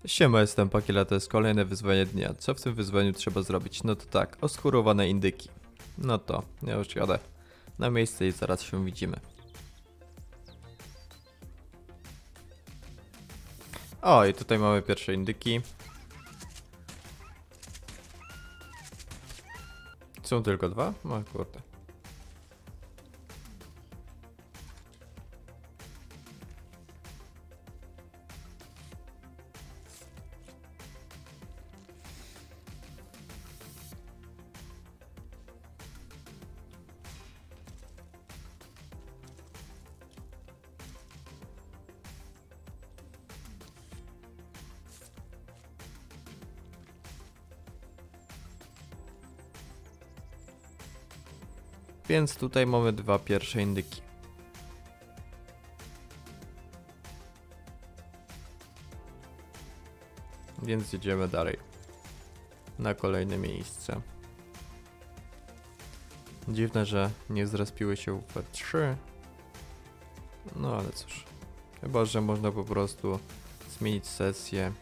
Siema, jestem Pakiela, to jest kolejne wyzwanie dnia. Co w tym wyzwaniu trzeba zrobić? No to tak, oskurowane indyki. No to, ja już jadę na miejsce i zaraz się widzimy. O, i tutaj mamy pierwsze indyki. Są tylko dwa? O kurde. Więc tutaj mamy dwa pierwsze indyki. Więc jedziemy dalej. Na kolejne miejsce. Dziwne, że nie zrespiły się we 3. No ale cóż. Chyba, że można po prostu zmienić sesję.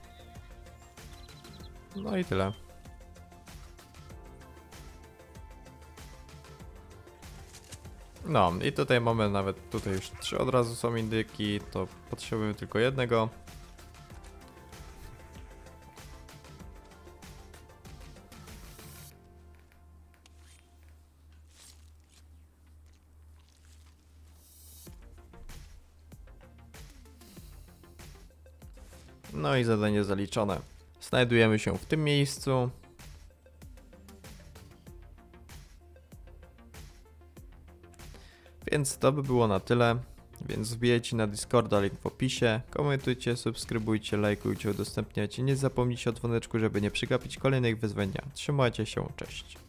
No i tyle. No i tutaj mamy nawet, tutaj już 3 od razu są indyki, to potrzebujemy tylko jednego. No i zadanie zaliczone. Znajdujemy się w tym miejscu. Więc to by było na tyle. Więc wbijajcie na Discorda, link w opisie. Komentujcie, subskrybujcie, lajkujcie, udostępniajcie. Nie zapomnijcie o dzwoneczku, żeby nie przegapić kolejnych wyzwań dnia. Trzymajcie się, cześć.